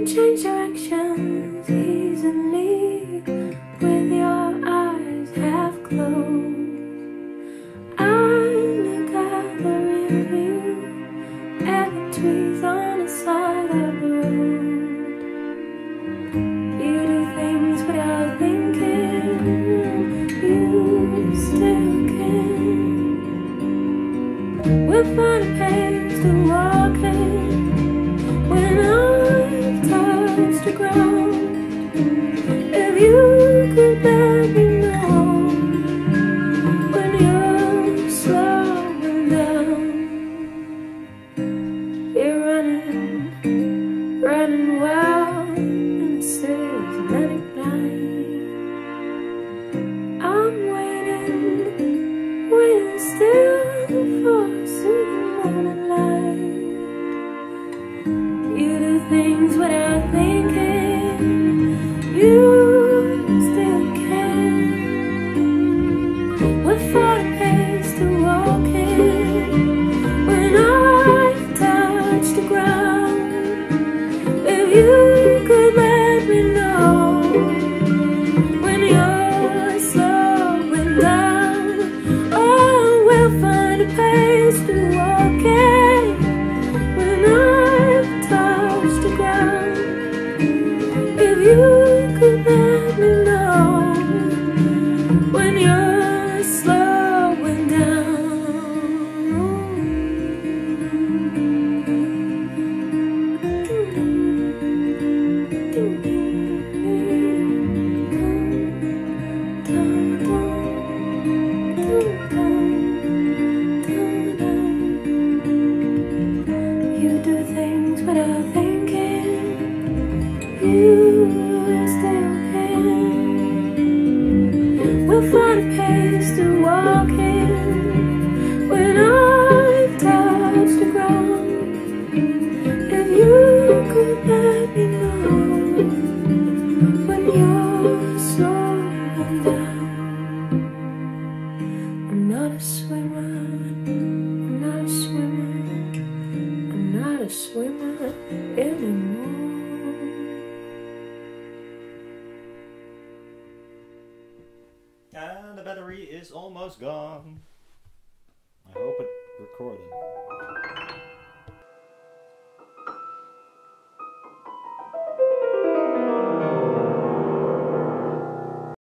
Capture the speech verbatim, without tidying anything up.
change directions easily with your eyes half closed. I look at the rear view and the trees on the side of the road. You do things without thinking, you still can. We'll find a pace to walk in when I've touched the ground. If you could let me know when you're slowing down. You're running, running wild in a systematic night. I'm waiting, waiting still for a soothing morning light. You do things without thinking, you still can. We'll find a pace to walk in when I've touched the ground. If you could let me know when you're slowing down. Oh, we'll find a pace to walk in when I've touched the ground. If you could let me know when you're slowing down. You do things without thinking, you still can. We'll find a pace to walk in when I've touched the ground. If you could let me know when you're slowing down. I'm not a swimmer, I'm not a swimmer, I'm not a swimmer anymore. And the battery is almost gone. I hope it recorded.